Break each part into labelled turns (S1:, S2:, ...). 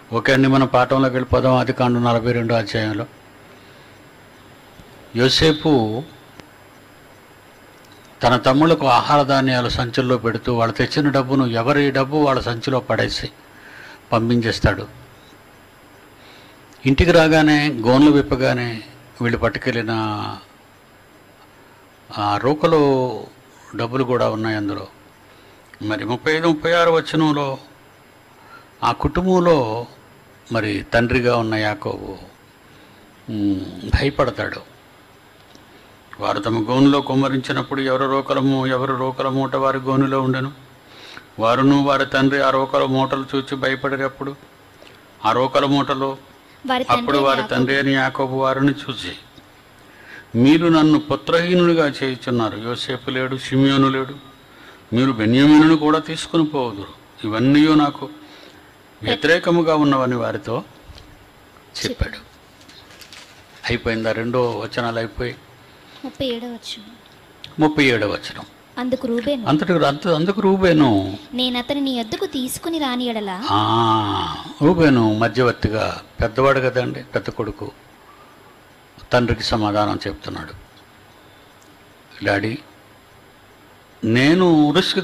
S1: Okay అండి, మన పాఠంలోకి వెళ్ళిపోదాం. ఆదికాండం 42వ అధ్యాయంలో యోసేపు తన తమ్ముళ్లకు ఆహార ధాన్యాలు సంచుల్లో పెడుతూ వాళ్ళు తెచ్చిన డబ్బును ఎవరి డబ్బు వాళ్ళ సంచిలో పడేసి పంపించేస్తాడు. ఇంటికి రాగానే గోన్లు విప్పగానే వీళ్ళు పట్టుకెళ్ళిన ఆ రోకలో డబ్బులు కూడా ఉన్నాయి అందులో. మరి 35-36 వచనంలో ఆ కుటుంబంలో మరి తండ్రిగా ఉన్న యాకోబు భయపడతాడు. వారు తమ గోనులో కుమ్మరించినప్పుడు ఎవరు రోకల మూట వారి గోనులో ఉండెను. వారును వారి తండ్రి ఆ రోకల మూటలు చూచి భయపడేటప్పుడు ఆ రోకల మూటలో అప్పుడు వారి తండ్రి అని యాకోబు వారిని చూసి, మీరు నన్ను పుత్రహీనుడిగా చేయుచున్నారు. యోసేపు లేడు, షిమ్యోను లేడు, మీరు బెన్యామీనును కూడా తీసుకుని పోవదురు. ఇవన్నీ నాకు వ్యతిరేకముగా ఉన్నవని వారితో చెప్పాడు. అయిపోయిందా? 2 వచనాలు అయిపోయి 37వ వచనం. అందుకు రూబేను
S2: నేను అతని నీ యొద్దకు తీసుకుని రాని ఎడలా.
S1: రూబేను మధ్యవర్తిగా, పెద్దవాడు కదండి, పెద్ద కొడుకు, తండ్రికి సమాధానం చెప్తున్నాడు. డాడీ, నేను రిస్క్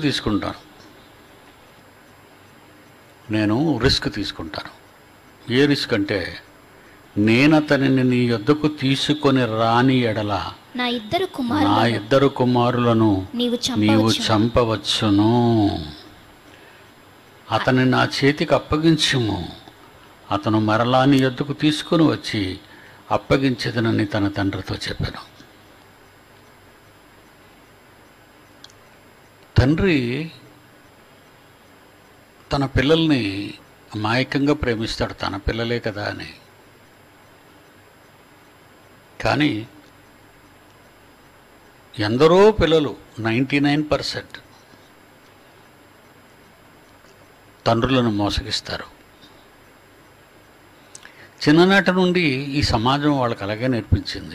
S1: తీసుకుంటాను. ఏ రిస్క్ అంటే, నేను అతనిని నీ యొద్దకు తీసుకొని రాని ఎడల
S2: నా ఇద్దరు
S1: కుమారులను నీవు చంపవచ్చును. అతని నా చేతికి అప్పగించుము. అతను మరలా నీ యొద్దకు తీసుకుని వచ్చి అప్పగించదనని తన తండ్రితో చెప్పాను. తండ్రి తన పిల్లల్ని అమాయకంగా ప్రేమిస్తాడు, తన పిల్లలే కదా అని. కానీ ఎందరో పిల్లలు 99% తండ్రులను మోసగిస్తారు. చిన్ననాటి నుండి ఈ సమాజం వాళ్ళకి అలాగే నేర్పించింది.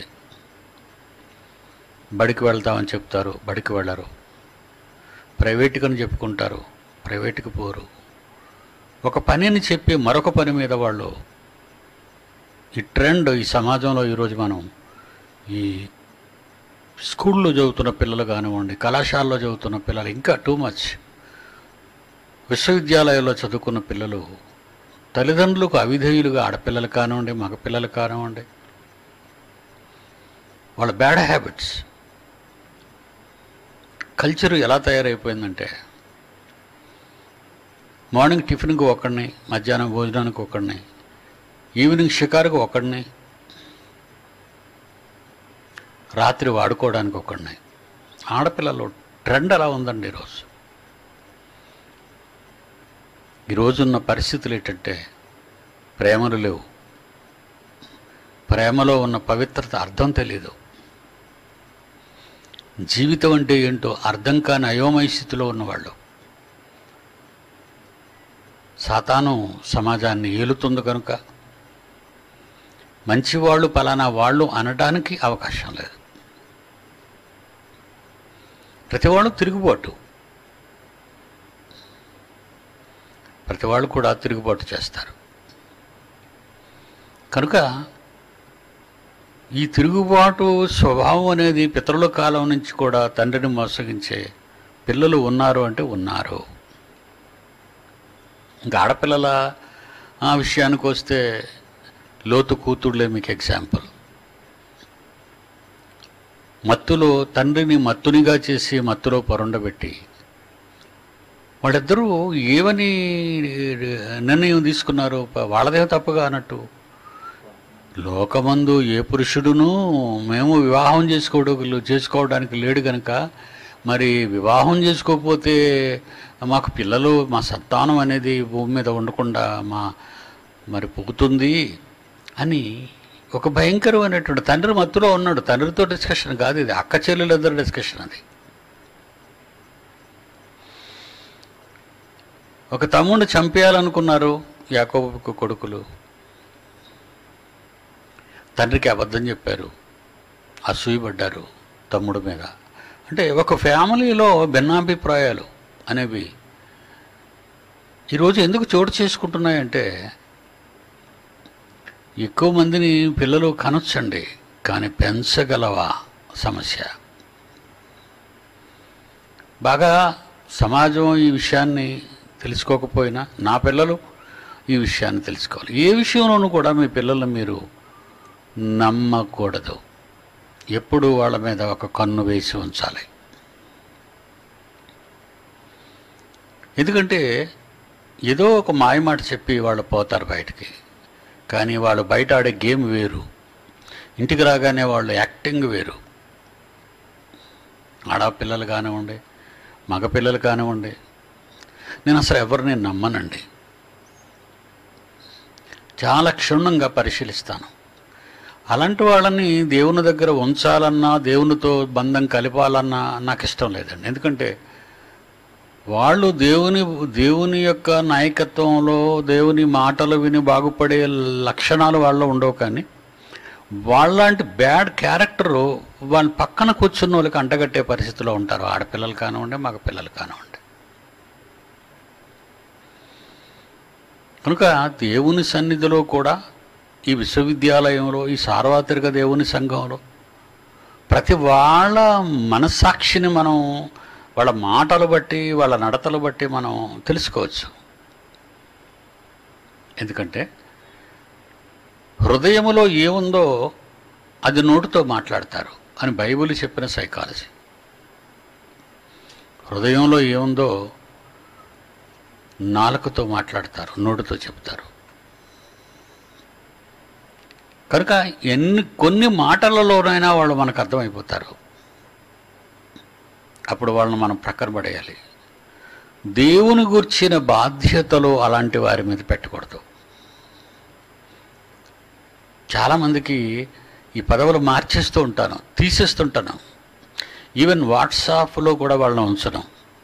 S1: బడికి వెళ్తామని చెప్తారు, బడికి వెళ్ళరు. ప్రైవేటుకి అని చెప్పుకుంటారు, ప్రైవేటుకి పోరు. ఒక పనిని చెప్పి మరొక పని మీద వాళ్ళు, ఈ ట్రెండ్ ఈ సమాజంలో ఈరోజు మనం ఈ స్కూల్లో చదువుతున్న పిల్లలు కానివ్వండి, కళాశాలలో చదువుతున్న పిల్లలు ఇంకా టూ మచ్, విశ్వవిద్యాలయాల్లో చదువుకున్న పిల్లలు తల్లిదండ్రులకు అవిధేయులుగా, ఆడపిల్లలు కానివ్వండి, మగపిల్లలు కానివ్వండి, వాళ్ళ బ్యాడ్ హ్యాబిట్స్ కల్చర్ ఎలా తయారైపోయిందంటే, మార్నింగ్ టిఫిన్కి ఒకడిని, మధ్యాహ్నం భోజనానికి ఒకడిని, ఈవినింగ్ షికారుకు ఒకడిని, రాత్రి వాడుకోవడానికి ఒకడిని. ఆడపిల్లలు ట్రెండ్ అలా ఉందండి ఈరోజు. ఈరోజున్న పరిస్థితులు ఏంటంటే, ప్రేమలు లేవు, ప్రేమలో ఉన్న పవిత్రత అర్థం తెలీదు, జీవితం అంటే ఏంటో అర్థం కాని అయోమయ స్థితిలో ఉన్నవాళ్ళు. సాతాను సమాజాన్ని ఏలుతుంది కనుక మంచివాళ్ళు పలానా వాళ్ళు అనడానికి అవకాశం లేదు. ప్రతివాళ్ళు తిరుగుబాటు, ప్రతివాళ్ళు కూడా తిరుగుబాటు చేస్తారు. కనుక ఈ తిరుగుబాటు స్వభావం అనేది పితరుల కాలం నుంచి కూడా తండ్రిని మోసగించే పిల్లలు ఉన్నారు అంటే ఉన్నారు. ఇంకా ఆడపిల్లల విషయానికి వస్తే లోతు కూతుళ్ళే మీకు ఎగ్జాంపుల్. మత్తులో తండ్రిని మత్తునిగా చేసి మత్తులో పొరండబెట్టి వాళ్ళిద్దరూ ఏమని నిర్ణయం తీసుకున్నారు, వాళ్ళదే తప్పుగా అన్నట్టు. లోకమందు ఏ పురుషుడును మేము వివాహం చేసుకోవడానికి లేడు కనుక, మరి వివాహం చేసుకోకపోతే మాకు పిల్లలు, మా సంతానం అనేది భూమి మీద ఉండకుండా మరి పోతుంది అని ఒక భయంకరమైనటువంటి, తండ్రి మత్తులో ఉన్నాడు. తండ్రితో డిస్కషన్ కాదు ఇది, అక్క చెల్లెలిద్దరు డిస్కషన్ అది. ఒక తమ్ముడిని చంపేయాలనుకున్నారు యాకోబుకు కొడుకులు. తండ్రికి అబద్ధం చెప్పారు, అసూయపడ్డారు తమ్ముడి మీద. అంటే ఒక ఫ్యామిలీలో భిన్నాభిప్రాయాలు అనేవి ఈరోజు ఎందుకు చోటు చేసుకుంటున్నాయంటే, ఎక్కువ మందిని పిల్లలు కనొచ్చండి, కానీ పెంచగలవా సమస్య. బాగా సమాజం ఈ విషయాన్ని తెలుసుకోకపోయినా నా పిల్లలు ఈ విషయాన్ని తెలుసుకోవాలి. ఏ విషయంలోనూ కూడా మీ పిల్లల్ని మీరు నమ్మకూడదు. ఎప్పుడు వాళ్ళ మీద ఒక కన్ను వేసి ఉంచాలి. ఎందుకంటే ఏదో ఒక మాయమాట చెప్పి వాళ్ళు పోతారు బయటికి, కానీ వాళ్ళు బయట ఆడే గేమ్ వేరు, ఇంటికి రాగానే వాళ్ళు యాక్టింగ్ వేరు. ఆడపిల్లలు కానివ్వండి, మగపిల్లలు కానివ్వండి, నేను అసలు ఎవరిని నమ్మనండి. చాలా క్షుణ్ణంగా పరిశీలిస్తాను. అలాంటి వాళ్ళని దేవుని దగ్గర ఉంచాలన్నా, దేవునితో బంధం కలిపాలన్నా నాకు ఇష్టం లేదండి. ఎందుకంటే వాళ్ళు దేవుని యొక్క నాయకత్వంలో దేవుని మాటలు విని బాగుపడే లక్షణాలు వాళ్ళలో ఉండవు. కానీ వాళ్ళంటి బ్యాడ్ క్యారెక్టరు వాళ్ళ పక్కన కూర్చున్న వాళ్ళకి అంటగట్టే పరిస్థితిలో ఉంటారు. ఆడపిల్లలు కానివ్వండి, మగ పిల్లలు కానివ్వండి. కనుక దేవుని సన్నిధిలో కూడా, ఈ విశ్వవిద్యాలయంలో, ఈ సార్వత్రిక దేవుని సంఘంలో ప్రతి వాళ్ళ మనస్సాక్షిని మనం వాళ్ళ మాటలు బట్టి, వాళ్ళ నడతలు బట్టి మనం తెలుసుకోవచ్చు. ఎందుకంటే హృదయములో ఏముందో అది నోటితో మాట్లాడతారు అని బైబిల్ చెప్పిన సైకాలజీ. హృదయంలో ఏముందో నాలుకతో మాట్లాడతారు, నోటితో చెప్తారు. కనుక కొన్ని మాటలలోనైనా వాళ్ళు మనకు అర్థమైపోతారు. అప్పుడు వాళ్ళని మనం ప్రక్కన పడేయాలి. దేవుని గూర్చిన బాధ్యతలు అలాంటి వారి మీద పెట్టకూడదు. చాలామందికి ఈ పదవులు మార్చేస్తూ ఉంటాను, తీసేస్తుంటాను. ఈవెన్ వాట్సాప్లో కూడా వాళ్ళని ఉంచడం.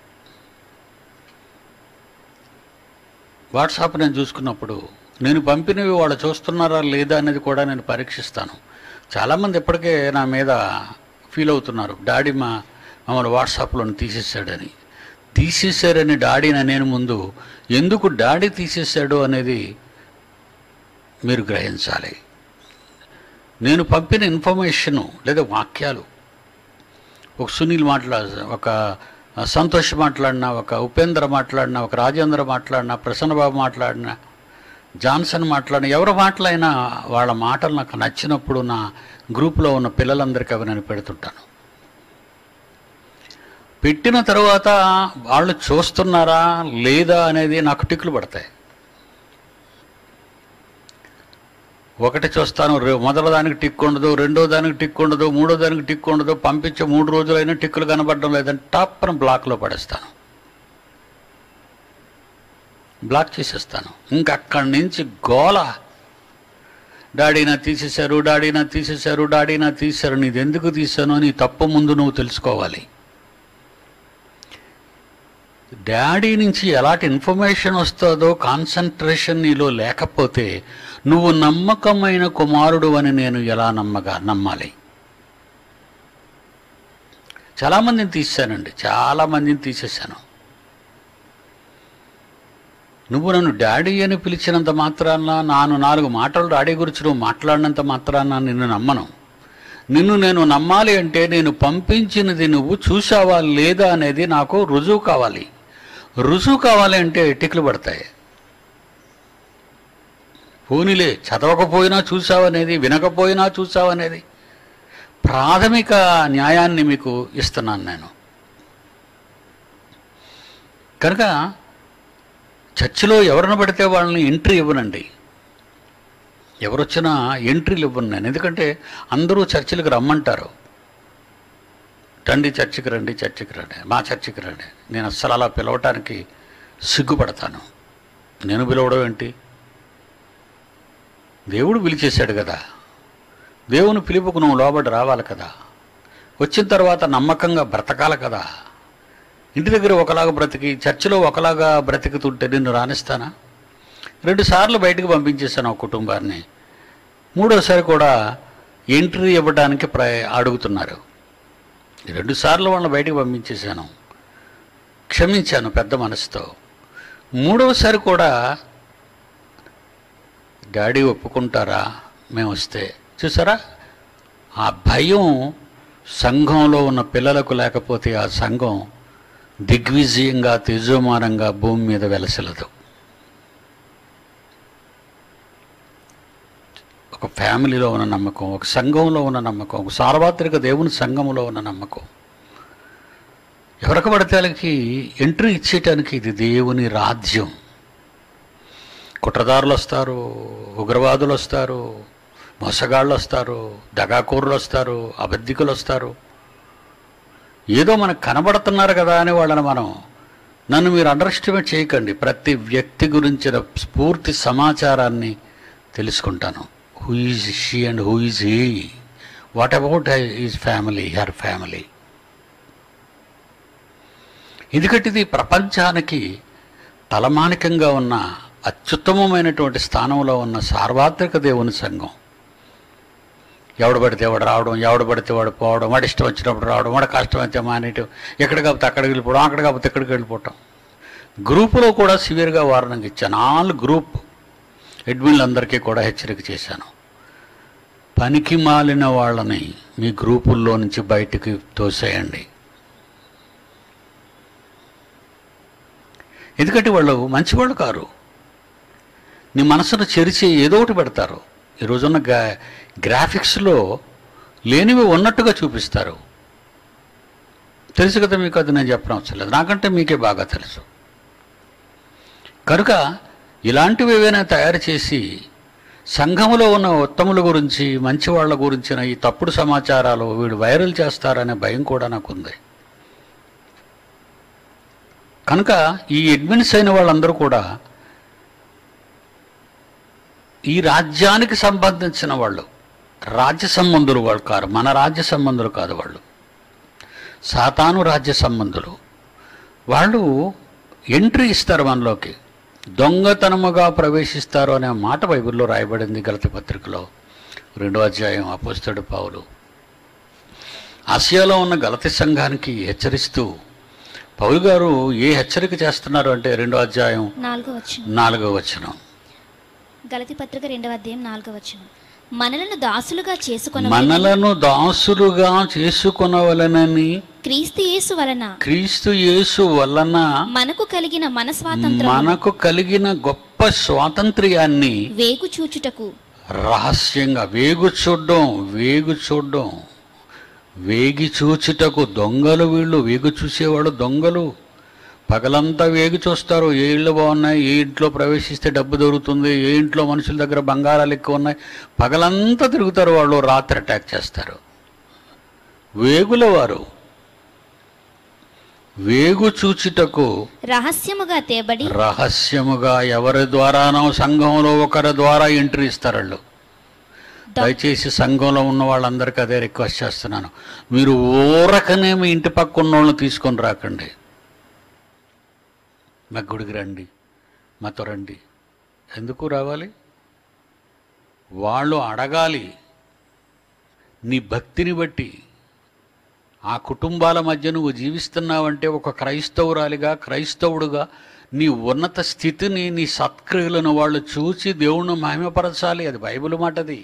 S1: వాట్సాప్ నేను చూసుకున్నప్పుడు నేను పంపినవి వాళ్ళు చూస్తున్నారా లేదా అనేది కూడా నేను పరీక్షిస్తాను. చాలామంది ఇప్పటికే నా మీద ఫీల్ అవుతున్నారు, డాడీ మమ్మల్ని వాట్సాప్లో తీసేశారని డాడీని నేను ముందు ఎందుకు డాడీ తీసేశాడు అనేది మీరు గ్రహించాలి. నేను పంపిన ఇన్ఫర్మేషను లేదా వాక్యాలు, ఒక సునీల్ ఒక సంతోష్ మాట్లాడినా, ఒక ఉపేంద్ర మాట్లాడినా, ఒక రాజేంద్ర మాట్లాడినా, ప్రసన్నబాబు మాట్లాడినా, జాన్సన్ మాట్లాడినా, ఎవరు మాట్లాడినా వాళ్ళ మాటలు నాకు నచ్చినప్పుడు నా గ్రూప్లో ఉన్న పిల్లలందరికీ అవి నేను పెడుతుంటాను. పెట్టిన తర్వాత వాళ్ళు చూస్తున్నారా లేదా అనేది నాకు టిక్కులు పడతాయి. ఒకటి చూస్తాను, మొదటి దానికి టిక్ ఉండదు, రెండో దానికి టిక్ ఉండదు, మూడో దానికి టిక్ ఉండదు, పంపించే 3 రోజులైనా టిక్కులు కనబడడం లేదని టాప్ను బ్లాక్లో పడేస్తాను, బ్లాక్ చేసేస్తాను. ఇంకక్కడి నుంచి గోల, డాడీనా తీసేశారు, డాడీనా తీసేశారు, డాడీనా తీశారు. నీది ఎందుకు తీశాను నీ తప్పు ముందు నువ్వు తెలుసుకోవాలి. డాడీ నుంచి ఎలాంటి ఇన్ఫర్మేషన్ వస్తుందో కాన్సన్ట్రేషన్ నీలో లేకపోతే నువ్వు నమ్మకమైన కుమారుడు అని నేను ఎలా నమ్మాలి? చాలామందిని తీసానండి, చాలామందిని తీసేశాను. నువ్వు నన్ను డాడీ అని పిలిచినంత మాత్రాన, నాను 4 మాటలు డాడీ గురించి నువ్వు మాట్లాడినంత మాత్రాన నిన్ను నమ్మను. నిన్ను నేను నమ్మాలి అంటే నేను పంపించినది నువ్వు చూసావా లేదా అనేది నాకు రుజువు కావాలి. రుజువు కావాలి అంటే టిక్లు పడతాయి. పోనీలే చదవకపోయినా చూసావనేది, వినకపోయినా చూసావనేది ప్రాథమిక న్యాయాన్ని మీకు ఇస్తున్నాను నేను. కనుక చర్చిలో ఎవరిని పడితే వాళ్ళని ఎంట్రీ ఇవ్వనండి. ఎవరొచ్చినా ఎంట్రీలు ఇవ్వను నేను. ఎందుకంటే అందరూ చర్చిలకు రమ్మంటారు, రండి చర్చికి రండి, చర్చికి రండి, మా చర్చికి రండి. నేను అస్సలు అలా పిలవటానికి సిగ్గుపడతాను. నేను పిలవడం ఏంటి? దేవుడు పిలిచేశాడు కదా, దేవుని పిలుపుకు నువ్వు లోబడి రావాలి కదా, వచ్చిన తర్వాత నమ్మకంగా బ్రతకాలి కదా. ఇంటి దగ్గర ఒకలాగా బ్రతికి చర్చిలో ఒకలాగా బ్రతికుతుంటే నిన్ను రానిస్తానా? 2 సార్లు బయటకు పంపించేశాను ఒక కుటుంబాన్ని. 3వసారి కూడా ఎంట్రీ ఇవ్వడానికి అడుగుతున్నారు. 2 సార్లు వాళ్ళని బయటకు పంపించేశాను, క్షమించాను పెద్ద మనసుతో. 3వసారి కూడా డాడీ ఒప్పుకుంటారా మేము వస్తే? చూసారా, ఆ భయం సంఘంలో ఉన్న పిల్లలకు లేకపోతే ఆ సంఘం దిగ్విజయంగా తేజోమానంగా భూమి మీద వెలసలదు. ఒక ఫ్యామిలీలో ఉన్న నమ్మకం, ఒక సంఘంలో ఉన్న నమ్మకం, ఒక సార్వత్రిక దేవుని సంఘంలో ఉన్న నమ్మకం, ఎవరికి పడితే వాళ్ళకి ఎంట్రీ ఇచ్చేయటానికి ఇది దేవుని రాజ్యం. కుట్రదారులు వస్తారు, ఉగ్రవాదులు వస్తారు, మోసగాళ్ళు వస్తారు, దగాకోరులు వస్తారు, అబద్ధికులు వస్తారు. ఏదో మనకు కనబడుతున్నారు కదా అని వాళ్ళని నన్ను మీరు అండర్ ఎస్టిమేట్ చేయకండి. ప్రతి వ్యక్తి గురించిన పూర్తి సమాచారాన్ని తెలుసుకుంటాను. Who is she and who is he, what about his family, her family. ఎందుకంటే ఇది ప్రపంచానికి తలమానికంగా ఉన్న అత్యుత్తమమైనటువంటి స్థానంలో ఉన్న సార్వత్రిక దేవుని సంఘం. ఎవడు పడితే వాడు రావడం, ఎవడు పడితే వాడు పోవడం, వాడు ఇష్టం వచ్చినప్పుడు రావడం, వాడు కష్టం అయితే మానేయటం, ఎక్కడ కాకపోతే అక్కడికి వెళ్ళిపోవడం, అక్కడ కాకపోతే ఎక్కడికి వెళ్ళిపోవటం. గ్రూపులో కూడా సివియర్గా వార్నింగ్ ఇచ్చాను. ఆల్ గ్రూప్ అడ్మిన్లందరికీ కూడా హెచ్చరిక చేశాను. పనికి మాలిన వాళ్ళని మీ గ్రూపుల్లో నుంచి బయటికి తోసేయండి. ఎందుకంటే వాళ్ళు మంచివాళ్ళు కారు. నీ మనసును చెరిచి ఏదో ఒకటి పెడతారు. ఈ రోజున్న గ్రాఫిక్స్లో లేనివి ఉన్నట్టుగా చూపిస్తారు. తెలుసు కదా మీకు, అది నేను చెప్పడం అవసరం లేదు, నాకంటే మీకే బాగా తెలుసు. కనుక ఇలాంటివి ఏవైనా తయారు చేసి సంఘంలో ఉన్న ఉత్తముల గురించి, మంచి వాళ్ళ గురించిన ఈ తప్పుడు సమాచారాలు వీడు వైరల్ చేస్తారనే భయం కూడా నాకుంది. కనుక ఈ అడ్మిన్స్ అయిన వాళ్ళందరూ కూడా ఈ రాజ్యానికి సంబంధించిన వాళ్ళు, రాజ్య సంబంధులు వాళ్ళు కారు, మన రాజ్య సంబంధులు కాదు వాళ్ళు, సాతాను రాజ్య సంబంధులు. వాళ్ళు ఎంట్రీ ఇస్తారు మనలోకి, దొంగతనముగా ప్రవేశిస్తారు అనే మాట బైబిల్లో రాయబడింది. గలతీ పత్రికలో 2వ అధ్యాయం అపోస్తలుడు పౌలు ఆసియాలో ఉన్న గలతీ సంఘానికి హెచ్చరిస్తూ, పౌలు గారు ఏ హెచ్చరిక చేస్తున్నారు అంటే 2వ అధ్యాయం 4వ వచనం.
S2: గలతీ పత్రిక 2వ అధ్యాయం 4వ వచనం. మనలను దాసులుగా చేసుకొనవలెనని క్రీస్తు యేసు వలన మనకు కలిగిన గొప్ప స్వాతంత్ర్యాన్ని
S1: వేగుచూచుటకు, రహస్యంగా వేగి చూచుటకు. దొంగలు వీళ్ళు, వేగు చూసేవాడు దొంగలు. పగలంతా వేగి చూస్తారు. ఏ ఇళ్ళు బాగున్నాయి, ఏ ఇంట్లో ప్రవేశిస్తే డబ్బు దొరుకుతుంది, ఏ ఇంట్లో మనుషుల దగ్గర బంగారాలు ఎక్కువ ఉన్నాయి, పగలంతా తిరుగుతారు వాళ్ళు. రాత్రి అటాక్ చేస్తారు. వేగుల వారు వేగు చూచుటకు రహస్యముగా ఎవరి ద్వారానో సంఘంలో ఒకరి ద్వారా ఎంట్రీ ఇస్తారు వాళ్ళు. దయచేసి సంఘంలో ఉన్న వాళ్ళందరికీ అదే రిక్వెస్ట్ చేస్తున్నాను, మీరు ఊరకనే మీ ఇంటి పక్క ఉన్న వాళ్ళని తీసుకొని రాకండి. మా గుడికి రండి, మాతో రండి. ఎందుకు రావాలి? వాళ్ళు అడగాలి. నీ భక్తిని బట్టి ఆ కుటుంబాల మధ్య నువ్వు జీవిస్తున్నావంటే ఒక క్రైస్తవుడుగా నీ ఉన్నత స్థితిని, నీ సత్క్రియలను వాళ్ళు చూసి దేవుణ్ణి మహిమపరచాలి. అది బైబిల్ మాటది.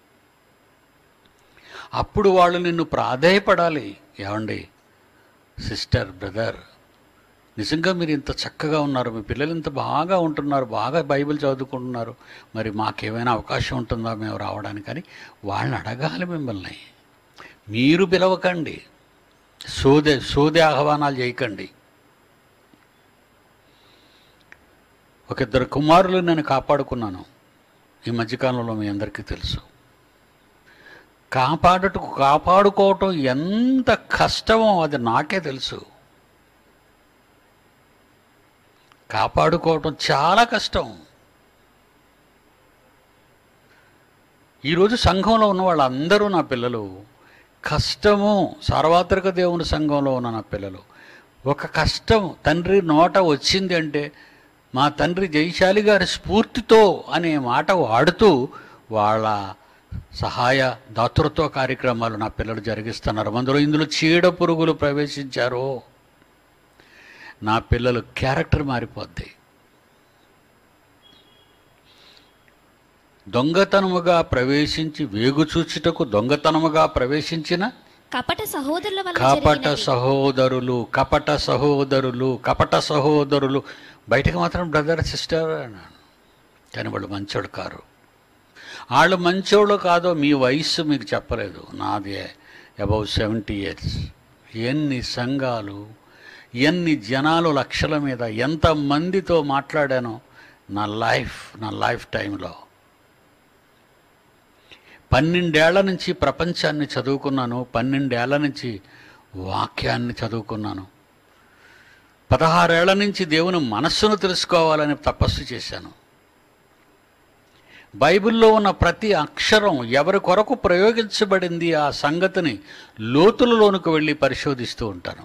S1: అప్పుడు వాళ్ళు నిన్ను ప్రాధేయపడాలి. ఏమండి సిస్టర్, బ్రదర్, నిజంగా మీరు ఇంత చక్కగా ఉన్నారు, మీ పిల్లలు ఇంత బాగా ఉంటున్నారు, బాగా బైబిల్ చదువుకుంటున్నారు, మరి మాకేమైనా అవకాశం ఉంటుందా మేము రావడానికి అని వాళ్ళని అడగాలి. మిమ్మల్ని మీరు పిలవకండి, సోదే ఆహ్వానాలు చేయకండి. ఒక 2 కుమారులు నేను కాపాడుకున్నాను ఈ మధ్యకాలంలో, మీ అందరికీ తెలుసు. కాపాడుకోవటం ఎంత కష్టమో అది నాకే తెలుసు. కాపాడుకోవటం చాలా కష్టం. ఈరోజు సంఘంలో ఉన్న వాళ్ళందరూ నా పిల్లలు. కష్టము, సార్వత్రిక దేవుని సంఘంలో ఉన్న నా పిల్లలు. ఒక కష్టం తండ్రి నోట వచ్చింది అంటే మా తండ్రి జయశాలి గారి స్ఫూర్తితో అనే మాట వాడుతూ వాళ్ళ సహాయ దాతృత్వ కార్యక్రమాలు నా పిల్లలు జరిగిస్తున్నారు. ఇందులో చీడ పురుగులు ప్రవేశించారో నా పిల్లలు క్యారెక్టర్ మారిపోద్ది. దొంగతనముగా ప్రవేశించి వేగుచూచుటకు దొంగతనముగా ప్రవేశించిన
S2: కపట సహోదరుల వలన
S1: కపట
S2: జరిగినది.
S1: సహోదరులు బయటకు మాత్రం బ్రదర్ సిస్టర్ అన్నాను, కానీ వాళ్ళు మంచోడు కారు. వాళ్ళు మంచోళ్ళు కాదో మీ వయస్సు మీకు చెప్పలేదు, నాది అబౌవ్ 70 years. ఎన్ని సంఘాలు, ఎన్ని జనాలు, లక్షల మీద ఎంతమందితో మాట్లాడానో నా లైఫ్ టైంలో. 12 ఏళ్ల నుంచి ప్రపంచాన్ని చదువుకున్నాను, 12 ఏళ్ల నుంచి వాక్యాన్ని చదువుకున్నాను, 16 ఏళ్ల నుంచి దేవుని మనస్సును తెలుసుకోవాలని తపస్సు చేశాను. బైబిల్లో ఉన్న ప్రతి అక్షరం ఎవరి కొరకు ప్రయోగించబడింది ఆ సంగతిని లోతులలోనికి వెళ్ళి పరిశోధిస్తూ ఉంటాను.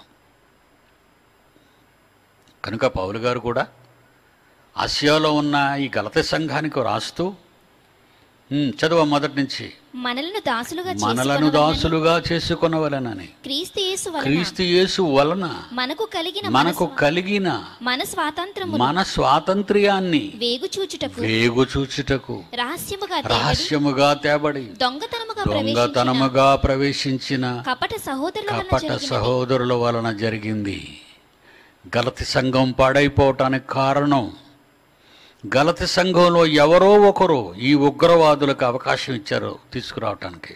S1: కనుక పౌలు గారు కూడా ఆసియాలో ఉన్న ఈ గలతీ సంఘానికి రాస్తూ చదువు మొదటి నుంచి,
S2: మనలను
S1: దాసులుగా చేసుకొనవలెనని క్రీస్తు యేసు వలన మనకు కలిగిన మన స్వాతంత్ర్యాన్ని వేగుచూచుటకు రహస్యముగా తేబడి దొంగతనముగా ప్రవేశించిన కపట సహోదరుల వలన జరిగింది. గలతీ సంఘం పాడైపోవటానికి కారణం, గలతీ సంఘంలో ఎవరో ఒకరు ఈ ఉగ్రవాదులకు అవకాశం ఇచ్చారు తీసుకురావటానికి.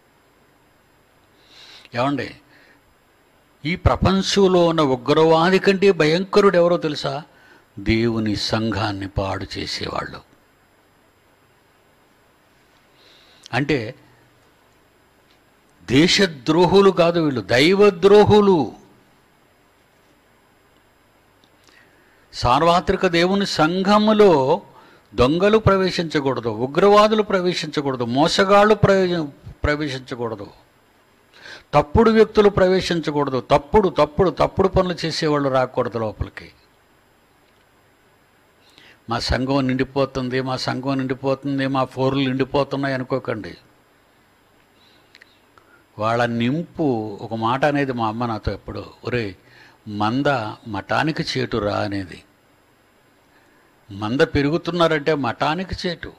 S1: ఏమండి, ఈ ప్రపంచంలో ఉన్న ఉగ్రవాది కంటే భయంకరుడు ఎవరో తెలుసా? దేవుని సంఘాన్ని పాడు చేసేవాళ్ళు. అంటే దేశద్రోహులు కాదు వీళ్ళు, దైవద్రోహులు. సార్వత్రిక దేవుని సంఘములో దొంగలు ప్రవేశించకూడదు, ఉగ్రవాదులు ప్రవేశించకూడదు, మోసగాళ్ళు ప్రవేశించకూడదు, తప్పుడు వ్యక్తులు ప్రవేశించకూడదు, తప్పుడు పనులు చేసేవాళ్ళు రాకూడదు లోపలికి. మా సంఘం నిండిపోతుంది, మా ఫోర్లు నిండిపోతున్నాయి అనుకోకండి. వాళ్ళ నింపు ఒక మాట అనేది మా అమ్మ నాతో ఎప్పుడు, ఒరే మంద మఠానికి చేటురా అనేది. మంద పెరుగుతున్నారంటే మఠానికి చేటు.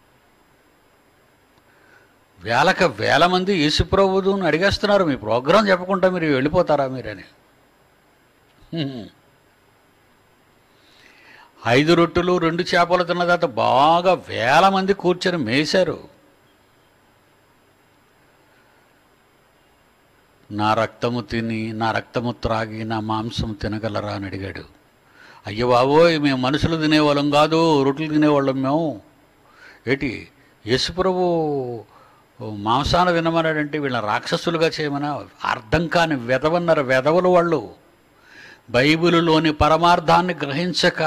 S1: వేల మంది యేసుప్రభువుని అడిగేస్తున్నారు, మీ ప్రోగ్రాం చెప్పకుండా మీరు వెళ్ళిపోతారా మీరని. 5 రొట్టెలు 2 చేపలు తిన్న తర్వాత బాగా 1000 మంది కూర్చొని మేశారు. నా రక్తము తిని, నా రక్తము త్రాగి, నా మాంసం తినగలరా అని అడిగాడు. అయ్యో బాబోయ్, మేము మనుషులు తినేవాళ్ళం కాదు, రొట్టెలు తినేవాళ్ళం మేము. ఏంటి యేసుప్రభు మాంసాన్ని తినమన్నాడంటే వీళ్ళని రాక్షసులుగా చేయమన్నా? అర్థం కాని వెధవలు వాళ్ళు. బైబిలులోని పరమార్థాన్ని గ్రహించక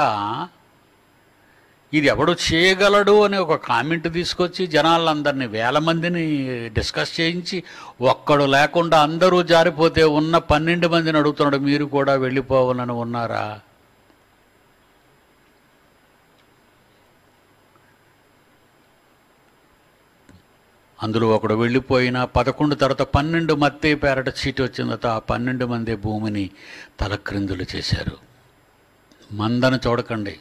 S1: ఇది ఎవడు చేయగలడు అని ఒక కామెంట్ తీసుకొచ్చి జనాలందరినీ 1000 మందిని డిస్కస్ చేయించి ఒక్కడు లేకుండా అందరూ జారిపోతే ఉన్న 12 మందిని అడుగుతున్నాడు, మీరు కూడా వెళ్ళిపోవాలని ఉన్నారా? అందులో ఒకడు వెళ్ళిపోయినా 11 తర్వాత 12 మత్తే పేరట చీటి వచ్చిందట. ఆ 12 మంది భూమిని తలక్రిందులు చేశారు. మందను చూడకండి.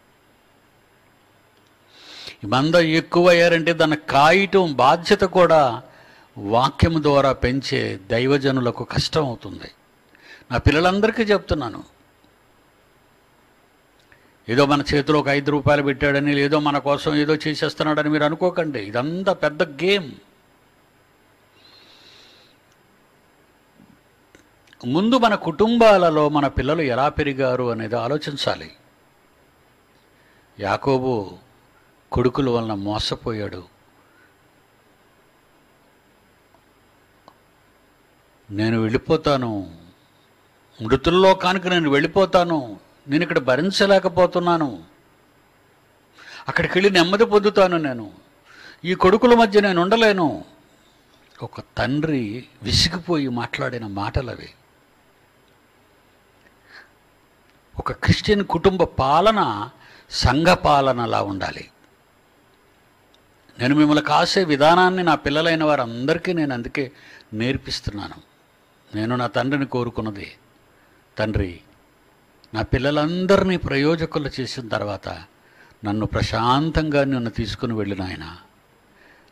S1: మంద ఎక్కువయ్యారంటే దాన్ని కాయటం బాధ్యత కూడా వాక్యం ద్వారా పెంచే దైవజనులకు కష్టం అవుతుంది. నా పిల్లలందరికీ చెప్తున్నాను, ఏదో మన చేతిలో ఒక 5 రూపాయలు పెట్టాడని, ఏదో మన కోసం ఏదో చేసేస్తున్నాడని మీరు అనుకోకండి. ఇదంతా పెద్ద గేమ్. ముందు మన కుటుంబాలలో మన పిల్లలు ఎలా పెరిగారు అనేది ఆలోచించాలి. యాకోబు కొడుకుల వలన మోసపోయాడు. నేను వెళ్ళిపోతాను, మృతుల్లోకానికి నేను వెళ్ళిపోతాను, నేను ఇక్కడ భరించలేకపోతున్నాను, అక్కడికి వెళ్ళి నెమ్మది పొందుతాను, నేను ఈ కొడుకుల మధ్య నేను ఉండలేను. ఒక తండ్రి విసిగిపోయి మాట్లాడిన మాటలవి. ఒక క్రిస్టియన్ కుటుంబ పాలన సంఘ పాలనలా ఉండాలి. నేను మిమ్మల్ని కాసే విధానాన్ని నా పిల్లలైన వారందరికీ నేను అందుకే నేర్పిస్తున్నాను. నేను నా తండ్రిని కోరుకున్నది, తండ్రి నా పిల్లలందరినీ ప్రయోజకులు చేసిన తర్వాత నన్ను ప్రశాంతంగా నిన్ను తీసుకుని వెళ్ళిన ఆయన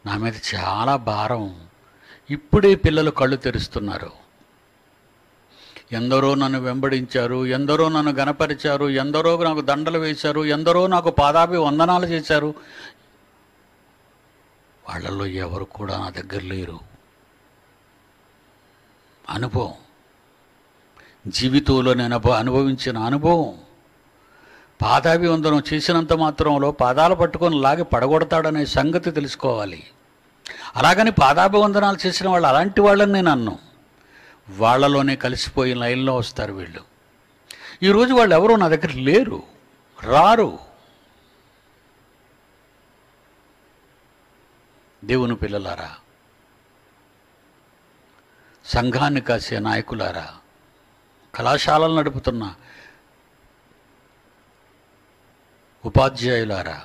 S1: నా మీద చాలా భారం. ఇప్పుడే పిల్లలు కళ్ళు తెరుస్తున్నారు. ఎందరో నన్ను వెంబడించారు, ఎందరో నన్ను గనపరిచారు, ఎందరో నాకు దండలు వేశారు, ఎందరో నాకు పాదాభి వందనాలు చేశారు. వాళ్ళల్లో ఎవరు కూడా నా దగ్గర లేరు. అనుభవం, జీవితంలో నేను అనుభవించిన అనుభవం. పాదాభివందనం చేసినంత మాత్రంలో పాదాలు పట్టుకొని లాగి పడగొడతాడనే సంగతి తెలుసుకోవాలి. అలాగని పాదాభివందనాలు చేసిన వాళ్ళు అలాంటి వాళ్ళని నేను అన్ను. వాళ్ళలోనే కలిసిపోయి లైన్లో వస్తారు వీళ్ళు. ఈరోజు వాళ్ళు ఎవరో నా దగ్గర లేరు, రారు. దేవుని పిల్లలారా, సంఘాన్ని కాసే నాయకులారా, కళాశాలలు నడుపుతున్న ఉపాధ్యాయులారా,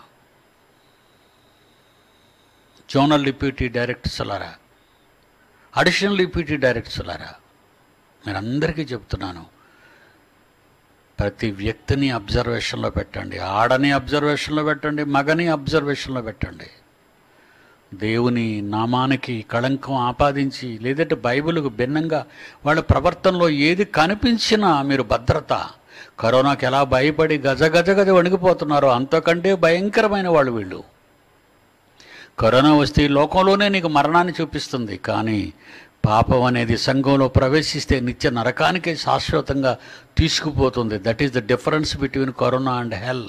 S1: జోనల్ డిప్యూటీ డైరెక్టర్స్లారా, అడిషనల్ డిప్యూటీ డైరెక్టర్స్లారా, మీరందరికీ చెప్తున్నాను, ప్రతి వ్యక్తిని అబ్జర్వేషన్లో పెట్టండి. ఆడని అబ్జర్వేషన్లో పెట్టండి, మగని అబ్జర్వేషన్లో పెట్టండి. దేవుని నామానికి కళంకం ఆపాదించి లేదంటే బైబిల్కు భిన్నంగా వాళ్ళ ప్రవర్తనలో ఏది కనిపించినా మీరు భద్రత. కరోనాకి ఎలా భయపడి గజ వణికిపోతున్నారో అంతకంటే భయంకరమైన వాళ్ళు వీళ్ళు. కరోనా వస్తే లోకంలోనే నీకు మరణాన్ని చూపిస్తుంది, కానీ పాపం అనేది సంఘంలో ప్రవేశిస్తే నిత్య నరకానికే శాశ్వతంగా తీసుకుపోతుంది. That is the difference between corona and hell.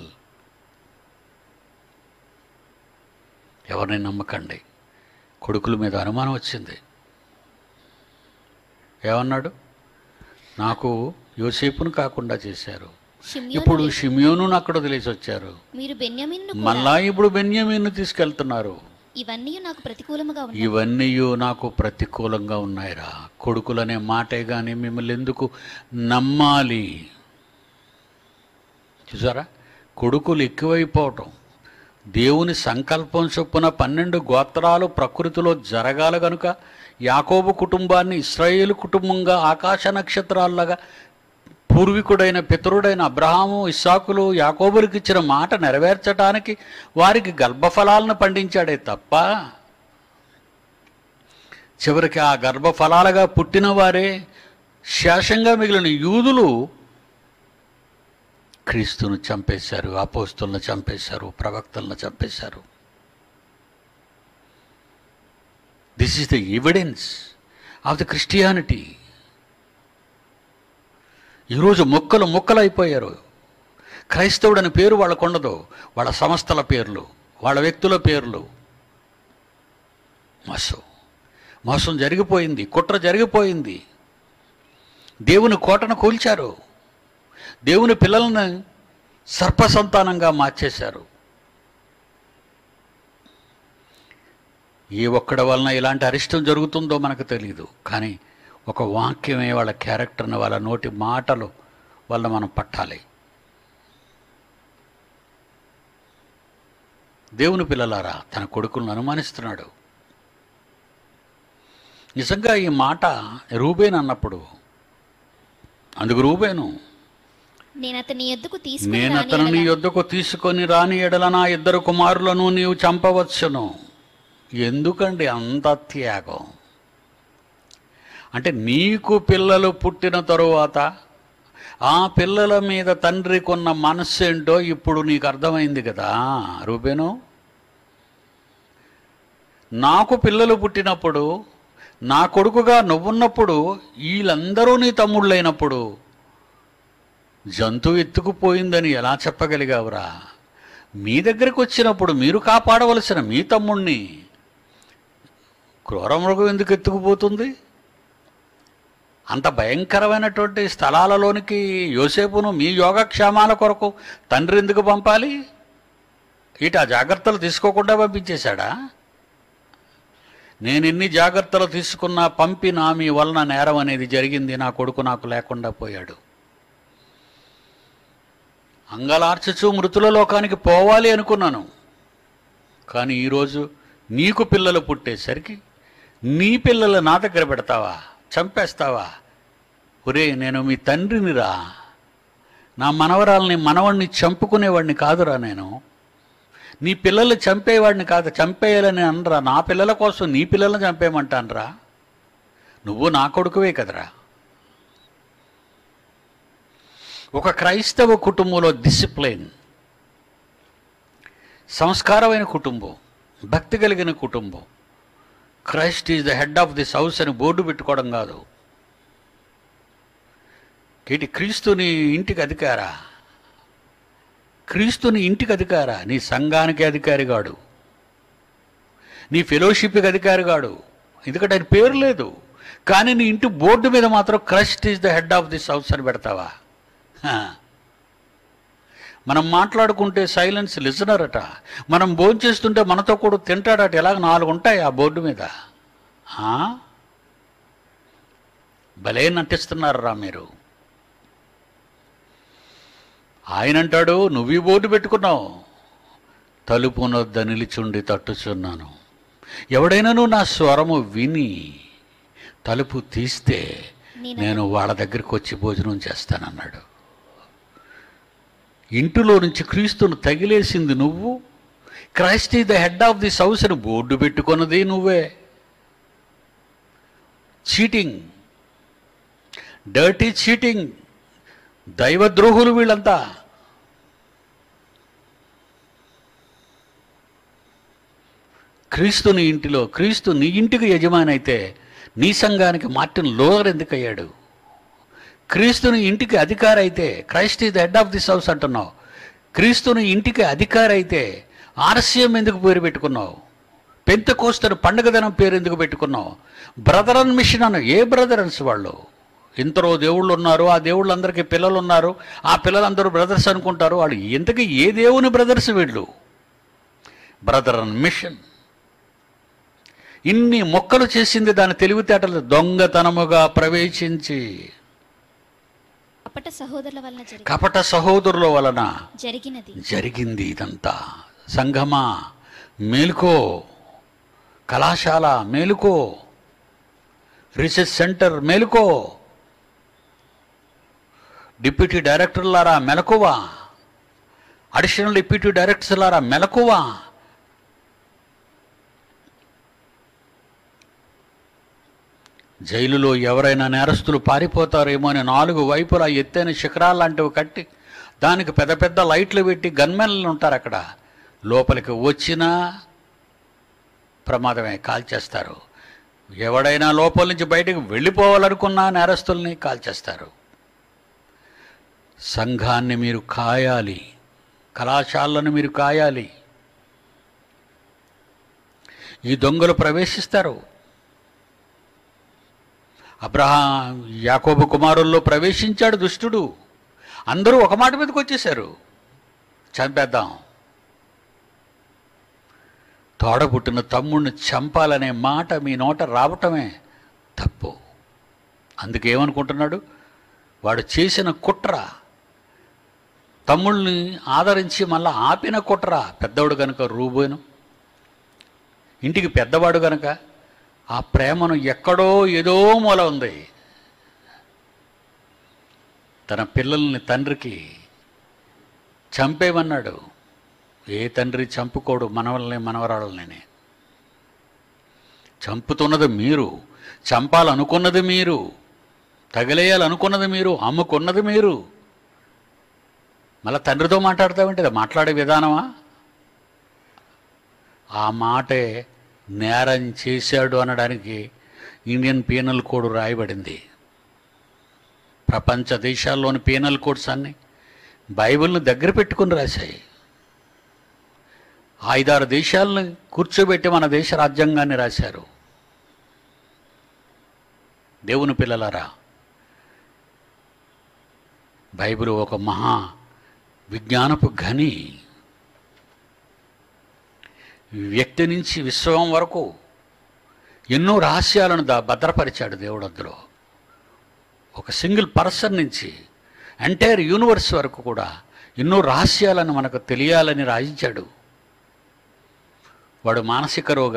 S1: ఎవరిని నమ్మకండి. కొడుకుల మీద అనుమానం వచ్చింది. ఏమన్నాడు? నాకు యోసేపును కాకుండా చేశారు, ఇప్పుడు షిమ్యోనును అక్కడ వదిలేసి వచ్చారు, మళ్ళా ఇప్పుడు బెన్యామీను తీసుకెళ్తున్నారు.
S2: ఇవన్నీ
S1: నాకు ప్రతికూలంగా ఉన్నాయిరా. కొడుకులనే మాటే కానీ మిమ్మల్ని ఎందుకు నమ్మాలి? చూసారా, కొడుకులు ఎక్కువైపోవటం. దేవుని సంకల్పం చొప్పున 12 గోత్రాలు ప్రకృతిలో జరగాలి గనుక యాకోబు కుటుంబాన్ని ఇశ్రాయేలు కుటుంబంగా ఆకాశ నక్షత్రాల్లాగా పూర్వీకుడైన పితరుడైన అబ్రహాము, ఇస్సాకులు, యాకోబులకు ఇచ్చిన మాట నెరవేర్చడానికి వారికి గర్భఫలాలను పండించాడే తప్ప చివరికి ఆ గర్భఫలాలుగా పుట్టిన వారే శేషంగా మిగిలిన యూదులు క్రీస్తును చంపేశారు, అపోస్తులను చంపేశారు, ప్రవక్తలను చంపేశారు. This is the evidence of ద క్రిస్టియానిటీ. ఈరోజు ముక్కలైపోయారు. క్రైస్తవుడని పేరు వాళ్ళకు ఉండదు. వాళ్ళ సంస్థల పేర్లు, వాళ్ళ వ్యక్తుల పేర్లు. మోసం జరిగిపోయింది, కుట్ర జరిగిపోయింది. దేవుని కోటను కూల్చారు. దేవుని పిల్లలను సర్పసంతానంగా మార్చేశారు. ఏ ఒక్కడి వలన ఇలాంటి అరిష్టం జరుగుతుందో మనకు తెలియదు, కానీ ఒక వాక్యమే వాళ్ళ క్యారెక్టర్ని, వాళ్ళ నోటి మాటలు వల్ల మనం పట్టాలి. దేవుని పిల్లలారా, తన కొడుకులను అనుమానిస్తున్నాడు. నిజంగా ఈ మాట రూబేన్ అన్నప్పుడు, అందుకు రూబేను, నేను అతను నీ యొద్దకు తీసుకొని రాని ఎడల నా 2 కుమారులను నీవు చంపవచ్చును. ఎందుకండి అంత త్యాగం? అంటే నీకు పిల్లలు పుట్టిన తరువాత ఆ పిల్లల మీద తండ్రికి ఉన్న మనస్సు ఏంటో ఇప్పుడు నీకు అర్థమైంది కదా రూబేను. నాకు పిల్లలు పుట్టినప్పుడు, నా కొడుకుగా నువ్వున్నప్పుడు, వీళ్ళందరూ నీ తమ్ముళ్ళైనప్పుడు జంతువు ఎత్తుకుపోయిందని ఎలా చెప్పగలిగావురా? మీ దగ్గరికి వచ్చినప్పుడు మీరు కాపాడవలసిన మీ తమ్ముణ్ణి క్రూరమృగం ఎందుకు ఎత్తుకుపోతుంది? అంత భయంకరమైనటువంటి స్థలాలలోనికి యోసేపును మీ యోగక్షేమాల కొరకు తండ్రి ఎందుకు పంపాలి? ఆ జాగ్రత్తలు తీసుకోకుండా పంపించేశాడా? నేను ఎన్ని జాగ్రత్తలు తీసుకున్నా పంపినా మీ వలన నేరం అనేది జరిగింది. నా కొడుకు నాకు లేకుండా పోయాడు. అంగలార్చుచు మృతుల లోకానికి పోవాలి అనుకున్నాను, కానీ ఈరోజు నీకు పిల్లలు పుట్టేసరికి నీ పిల్లలు నా దగ్గర పెడతావా? చంపేస్తావా? ఒరే, నేను మీ తండ్రినిరా. నా మనవరాల్ని మనవణ్ణి చంపుకునేవాడిని కాదురా. నీ పిల్లల్ని చంపేవాడిని కాదు, చంపేయాలని అనరా. నా పిల్లల కోసం నీ పిల్లల్ని చంపేయమంటానరా? నువ్వు నా కొడుకువే కదరా. ఒక క్రైస్తవ కుటుంబంలో డిసిప్లిన్, సంస్కారమైన కుటుంబం, భక్తి కలిగిన కుటుంబం, Christ is the head of this house అని బోర్డు పెట్టుకోవడం కాదు. క్రీస్తుని ఇంటికి అధికారా? క్రీస్తుని ఇంటికి అధికారా? నీ సంఘానికి అధికారి కాడు, నీ ఫెలోషిప్కి అధికారి కాడు, ఎందుకంటే ఆయన పేరు లేదు. కానీ నీ ఇంటి బోర్డు మీద మాత్రం Christ is the head of this house అని పెడతావా? మనం మాట్లాడుకుంటే సైలెన్స్ లిజనర్ అట, మనం భోంచేస్తుంటే మనతో కూడా తింటాడట. ఎలాగ 4 ఉంటాయి ఆ బోర్డు మీద. భలే నటిస్తున్నారా మీరు. ఆయన అంటాడు, నువ్వు ఈ బోర్డు పెట్టుకున్నావు, తలుపునొద్ద నిలిచుండి తట్టుచున్నాను, ఎవడైనాను నా స్వరము విని తలుపు తీస్తే నేను వాళ్ళ దగ్గరికి వచ్చి భోజనం చేస్తానన్నాడు. ఇంటిలో నుంచి క్రీస్తును తగిలేసింది నువ్వు, Christ is the head of this house అని బోర్డు పెట్టుకున్నది నువ్వే. చీటింగ్, డర్టీ చీటింగ్, దైవద్రోహులు వీళ్ళంతా. క్రీస్తుని ఇంటిలో, క్రీస్తు నీ ఇంటికి యజమాని అయితే నీ సంఘానికి మార్టిన్ లూథర్ ఎందుకు అయ్యాడు? క్రీస్తుని ఇంటికి అధికారి అయితే, Christ is the head of this house అంటున్నావు, క్రీస్తుని ఇంటికి అధికారి అయితే ఆర్సీఎం ఎందుకు పేరు పెట్టుకున్నావు? పెంతెకోస్తు పండుగ దినం పేరు ఎందుకు పెట్టుకున్నావు? బ్రదరన్ మిషన్ అన్న ఏ బ్రదరన్స్ వాళ్ళు? ఇంతలో దేవుళ్ళు ఉన్నారు, ఆ దేవుళ్ళందరికీ పిల్లలు ఉన్నారు, ఆ పిల్లలందరూ బ్రదర్స్ అనుకుంటారు. వాళ్ళు ఇంతకీ ఏ దేవుని బ్రదర్స్ వీళ్ళు? బ్రదరన్ మిషన్ ఇన్ని మొక్కలు చేసింది దాని తెలివితేటలు దొంగతనముగా ప్రవేశించి కపట సహోదరుల వలన జరిగింది ఇదంతా. సంఘమా మేలుకో, కళాశాల మేలుకో, రీసెర్చ్ సెంటర్ మేలుకో, డిప్యూటీ డైరెక్టర్లారా మెలకువా, అడిషనల్ డిప్యూటీ డైరెక్టర్లారా మెలకువా. జైలులో ఎవరైనా నేరస్తులు పారిపోతారేమో అని 4 వైపులా ఎత్తైన శిఖరాలు లాంటివి కట్టి దానికి పెద్ద పెద్ద లైట్లు పెట్టి గన్మెన్లు ఉంటారు అక్కడ. లోపలికి వచ్చినా ప్రమాదమే, కాల్చేస్తారు. ఎవడైనా లోపల నుంచి బయటకు వెళ్ళిపోవాలనుకున్నా నేరస్తుల్ని కాల్చేస్తారు. సంఘాన్ని మీరు కాయాలి, కళాశాలను మీరు కాయాలి. ఈ దొంగలు ప్రవేశిస్తారు. యాకోబు కుమారుల్లో ప్రవేశించాడు దుష్టుడు. అందరూ ఒక మాట మీదకి వచ్చేశారు, చంపేద్దాం. తోడబుట్టిన తమ్ముడిని చంపాలనే మాట మీ నోట రావటమే తప్పు. అందుకేమనుకుంటున్నాడు? వాడు చేసిన కుట్ర, తమ్ముళ్ళని ఆదరించి మళ్ళా ఆపిన కుట్ర. పెద్దవాడు కనుక రూబేను, ఇంటికి పెద్దవాడు కనుక ఆ ప్రేమను ఎక్కడో ఏదో మూల ఉంది. తన పిల్లల్ని తండ్రికి చంపేమన్నాడు. ఏ తండ్రి చంపుకోడు మనవల్ని మనవరాళ్ళని. చంపుతున్నది మీరు, చంపాలనుకున్నది మీరు, తగిలేయాలనుకున్నది మీరు, అమ్ముకున్నది మీరు. మళ్ళీ తండ్రితో మాట్లాడతామంటే అది మాట్లాడే విధానమా? ఆ మాటే నేరం చేశాడు అనడానికి ఇండియన్ పీనల్ కోడ్ రాయబడింది. ప్రపంచ దేశాల్లోని పీనల్ కోడ్స్ అన్నీ బైబిల్ని దగ్గర పెట్టుకుని రాశాయి. 5-6 దేశాలను కూర్చోబెట్టి మన దేశ రాజ్యాంగాన్ని రాశారు. దేవుని పిల్లలారా, బైబిల్ ఒక మహా విజ్ఞానపు గని. వ్యక్తి నుంచి విశ్వం వరకు ఎన్నో రహస్యాలను భద్రపరిచాడు దేవుడు. అందులో ఒక సింగిల్ పర్సన్ నుంచి ఎంటైర్ యూనివర్స్ వరకు కూడా ఎన్నో రహస్యాలను మనకు తెలియాలని రాయించాడు. వాడు మానసిక రోగ,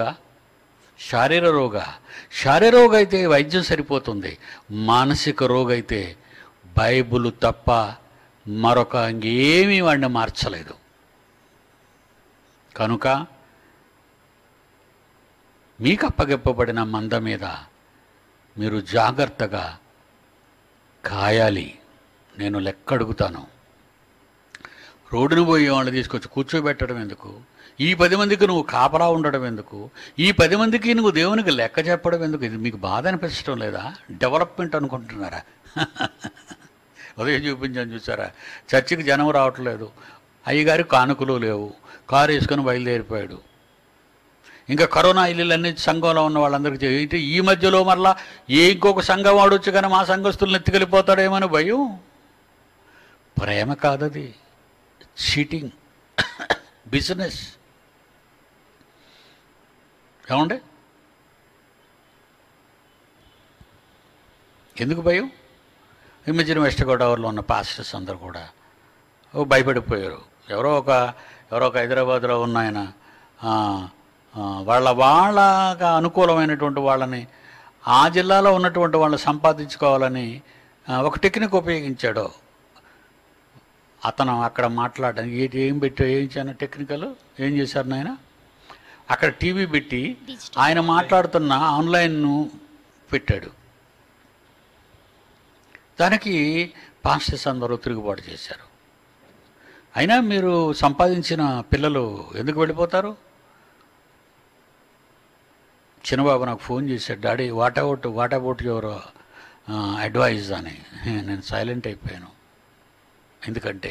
S1: శారీర రోగ అయితే వైద్యం సరిపోతుంది. మానసిక రోగ అయితే బైబిల్ తప్ప మరొక ఇంకేమీ వాడిని మార్చలేదు. కనుక మీకు అప్పగెప్పబడిన మంద మీద మీరు జాగ్రత్తగా కాయాలి. నేను లెక్క అడుగుతాను. రోడ్డును పోయే వాళ్ళు తీసుకొచ్చి కూర్చోబెట్టడం ఎందుకు? ఈ 10 మందికి నువ్వు కాపలా ఉండడం ఎందుకు? ఈ 10 మందికి నువ్వు దేవునికి లెక్క చెప్పడం ఎందుకు? ఇది మీకు బాధ అనిపించడం లేదా? డెవలప్మెంట్ అనుకుంటున్నారా? ఉదయం చూపించాను చూసారా, చర్చికి జనం రావట్లేదు, అయ్యగారి కానుకలు లేవు, కారు వేసుకొని బయలుదేరిపోయాడు. ఇంకా కరోనా ఇల్లులన్నీ సంఘంలో ఉన్న వాళ్ళందరికీ అయితే ఈ మధ్యలో మరలా ఇంకొక సంఘం వాడొచ్చు కానీ మా సంఘస్తులను ఎత్తుకెళ్ళిపోతాడేమని భయం. ప్రేమ కాదది, చీటింగ్ బిజినెస్. ఏమండి, ఎందుకు భయం? ఈ మధ్యన వెస్ట్ గోదావరిలో ఉన్న పాస్టర్స్ అందరూ కూడా భయపడిపోయారు. ఎవరో ఒక హైదరాబాద్లో ఉన్న ఆయన వాళ్ళగా అనుకూలమైనటువంటి వాళ్ళని, ఆ జిల్లాలో ఉన్నటువంటి వాళ్ళని సంపాదించుకోవాలని ఒక టెక్నిక్ ఉపయోగించాడు. అతను అక్కడ మాట్లాడడానికి ఏం చేయను టెక్నికల్ ఏం చేశారు నాయన, అక్కడ టీవీ పెట్టి ఆయన మాట్లాడుతున్న ఆన్లైన్ను పెట్టాడు. దానికి పాస్టర్స్ అందరూ తిరుగుబాటు చేశారు. అయినా మీరు సంపాదించిన పిల్లలు ఎందుకు వెళ్ళిపోతారు? చిన్నబాబు నాకు ఫోన్ చేశాడు, daddy what about your advice అని. నేను సైలెంట్ అయిపోయాను. ఎందుకంటే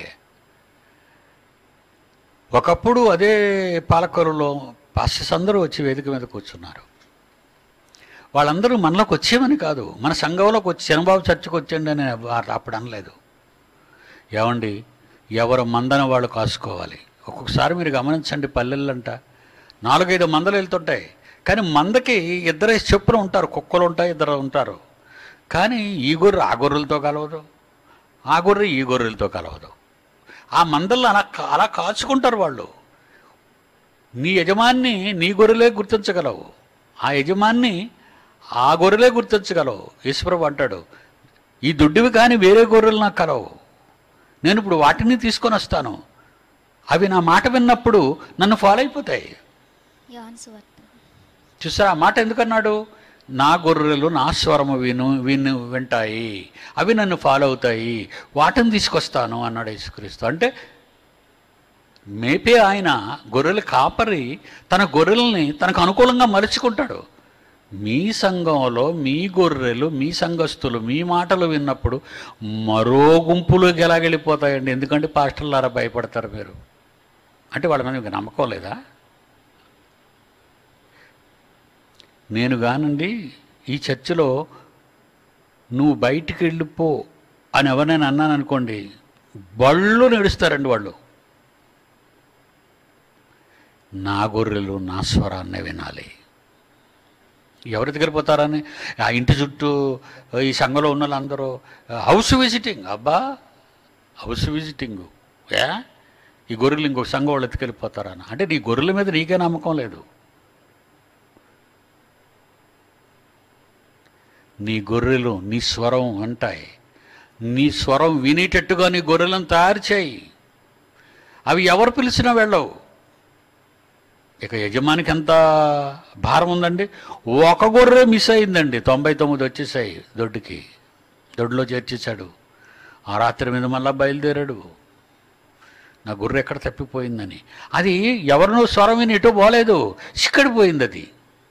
S1: ఒకప్పుడు అదే పాలకొల్లులో పాస్టర్స్ అందరూ వచ్చి వేదిక మీద కూర్చున్నారు. వాళ్ళందరూ మనలోకి వచ్చేమని కాదు, మన సంఘంలోకి వచ్చి చిన్నబాబు చర్చకు వచ్చండి అని అప్పుడు అనలేదు. ఏమండి, ఎవరు మందన వాళ్ళు కాసుకోవాలి. ఒక్కొక్కసారి మీరు గమనించండి, పల్లెళ్ళంట 4-5 మందలు వెళ్తుంటాయి, కానీ మందకి 2 చెప్పులు ఉంటారు, కుక్కలు ఉంటాయి, 2 ఉంటారు. కానీ ఈ గొర్రె ఆ గొర్రెలతో కలవదు, ఆ గొర్రె ఈ గొర్రెలతో కలవదు. ఆ మందల్లో అలా కాచుకుంటారు వాళ్ళు. నీ యజమాన్ని నీ గొర్రెలే గుర్తించగలవు, ఆ యజమాన్ని ఆ గొర్రెలే గుర్తించగలవు. యేసుప్రభు అంటాడు, ఈ దుడ్డివి కానీ వేరే గొర్రెలు నాకు కలవు, నేను ఇప్పుడు వాటిని తీసుకొని వస్తాను, అవి నా మాట విన్నప్పుడు నన్ను ఫాలో అయిపోతాయి. చూసారా ఆ మాట ఎందుకన్నాడు? నా గొర్రెలు నా స్వరము వింటాయి, అవి నన్ను ఫాలో అవుతాయి, వాటిని తీసుకొస్తాను అన్నాడు యేసుక్రీస్తు. అంటే మేపే ఆయన గొర్రెల కాపరి తన గొర్రెల్ని తనకు అనుకూలంగా మలుచుకుంటాడు. మీ సంఘంలో మీ గొర్రెలు, మీ సంఘస్థులు మీ మాటలు విన్నప్పుడు మరో గుంపులోకి ఎలా వెళ్ళిపోతాయండి? ఎందుకంటే పాస్టర్లారా భయపడతారు మీరు అంటే వాళ్ళ మీద మీకు నమ్మకం లేదా? నేను కానండి ఈ చర్చిలో నువ్వు బయటికి వెళ్ళిపో అని ఎవరినైనా అన్నాను అనుకోండి, బళ్ళు నడుస్తారండి వాళ్ళు. నా గొర్రెలు నా స్వరాన్నే వినాలి. ఎవరి దగ్గరికి పోతారని ఆ ఇంటి చుట్టూ ఈ సంఘంలో ఉన్న వాళ్ళందరూ హౌస్ విజిటింగ్. అబ్బా, హౌస్ విజిటింగు, ఈ గొర్రెలు ఇంకొక సంఘం వాళ్ళు ఎత్తుకెళ్ళిపోతారని. అంటే నీ గొర్రెల మీద నీకే నమ్మకం లేదు. నీ గొర్రెలు నీ స్వరం అంటాయి, నీ స్వరం వినేటట్టుగా నీ గొర్రెలను తయారు చేయి. అవి ఎవరు పిలిచినా వెళ్ళవు. ఇక యజమానికి ఎంత భారం ఉందండి? ఒక గొర్రె మిస్ అయిందండి, 99 వచ్చేసాయి దొడ్లో చేర్చేశాడు. ఆ రాత్రి మీద మళ్ళా బయలుదేరాడు, నా గొర్రె ఎక్కడ తప్పిపోయిందని. అది ఎవరినో స్వరం విని ఎటో పోలేదు, చిక్కడిపోయింది. అది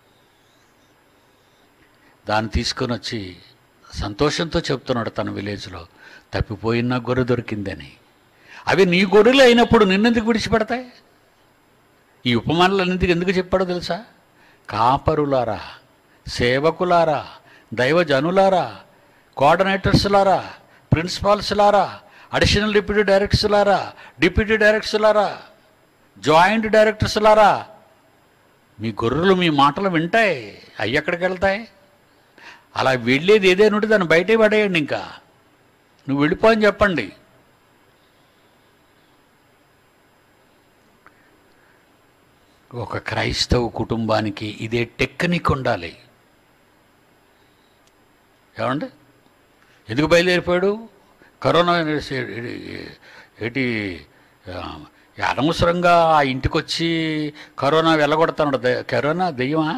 S1: దాన్ని తీసుకొని వచ్చి సంతోషంతో చెప్తున్నాడు తన విలేజ్లో, తప్పిపోయిన గొర్రె దొరికిందని. అవి నీ గొర్రెలు అయినప్పుడు నిన్నెందుకు విడిచిపెడతాయి? ఈ ఉపమానాలన్నింటికి ఎందుకు చెప్పాడో తెలుసా? కాపరులారా, సేవకులారా, దైవజనులారా, కోఆర్డినేటర్స్లారా, ప్రిన్సిపాల్స్లారా, అడిషనల్ డిప్యూటీ డైరెక్టర్స్లారా, డిప్యూటీ డైరెక్టర్స్లారా, జాయింట్ డైరెక్టర్స్లారా, మీ గొర్రెలు మీ మాటలు వింటాయి. అవి ఎక్కడికి వెళ్తాయి? అలా వెళ్ళేది ఏదైనా ఉంటే దాన్ని బయటే పడేయండి. ఇంకా నువ్వు వెళ్ళిపో అని చెప్పండి. ఒక క్రైస్తవ కుటుంబానికి ఇదే టెక్నిక్ ఉండాలి. ఏమండి, ఎందుకు బయలుదేరిపోయాడు? కరోనా అనవసరంగా ఆ ఇంటికి వచ్చి కరోనా వెళ్ళగొడతాడు. కరోనా దెయ్యమా?